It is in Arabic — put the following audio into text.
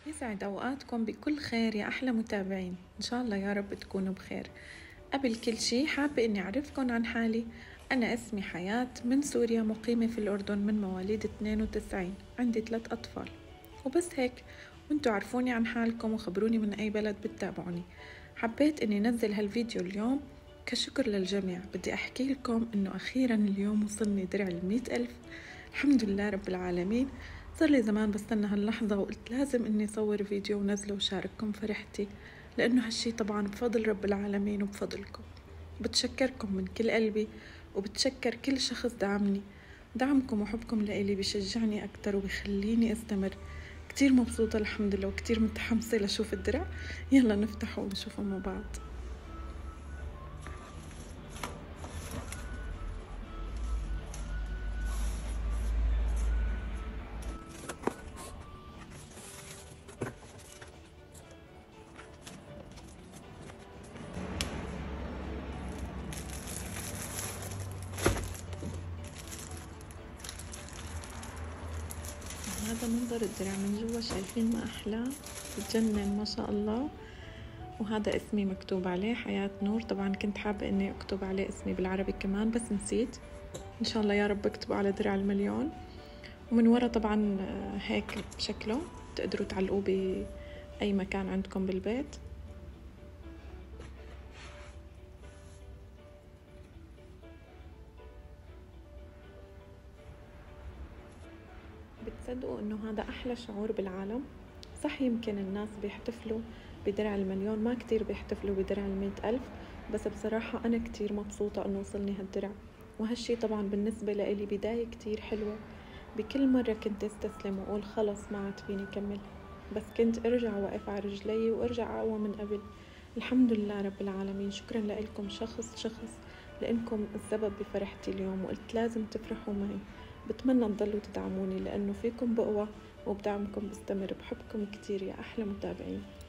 يسعد أوقاتكم بكل خير يا أحلى متابعين. إن شاء الله يا رب تكونوا بخير. قبل كل شي حابة إني أعرفكم عن حالي. أنا اسمي حياة، من سوريا، مقيمة في الأردن، من مواليد 92، عندي 3 أطفال وبس هيك. وانتوا عرفوني عن حالكم وخبروني من أي بلد بتتابعوني. حبيت إني نزل هالفيديو اليوم كشكر للجميع. بدي أحكي لكم إنه أخيرا اليوم وصلني درع 100,000. الحمد لله رب العالمين. صار لي زمان بستنى هاللحظة وقلت لازم إني صور فيديو ونزله وشارككم فرحتي، لأنه هالشي طبعا بفضل رب العالمين وبفضلكم. بتشكركم من كل قلبي، وبتشكر كل شخص دعمني. دعمكم وحبكم لإلي بيشجعني أكتر وبيخليني أستمر. كتير مبسوطة الحمد لله، وكتير متحمسة لشوف الدرع. يلا نفتحه ونشوفه مع بعض. هذا منظر الدرع من جوا، شايفين ما أحلى؟ بتجنن ما شاء الله. وهذا اسمي مكتوب عليه حياة نور. طبعا كنت حابة اني اكتب عليه اسمي بالعربي كمان بس نسيت. ان شاء الله يا رب اكتبه على درع المليون. ومن ورا طبعا هيك بشكله، تقدروا تعلقوه بأي مكان عندكم بالبيت. بتصدقوا انه هذا احلى شعور بالعالم؟ صح يمكن الناس بيحتفلوا بدرع المليون، ما كتير بيحتفلوا بدرع 100,000، بس بصراحة أنا كتير مبسوطة أنه وصلني هالدرع. وهالشي طبعا بالنسبة لإلي بداية كتير حلوة. بكل مرة كنت استسلم وأقول خلص ما عاد فيني كمل، بس كنت أرجع وقف على رجلي وأرجع أقوى من قبل. الحمد لله رب العالمين. شكرا لكم شخص شخص، لأنكم السبب بفرحتي اليوم، وقلت لازم تفرحوا معي. بتمنى تضلوا تدعموني لأنه فيكم بقوة، وبدعمكم بستمر. بحبكم كتير يا أحلى متابعين.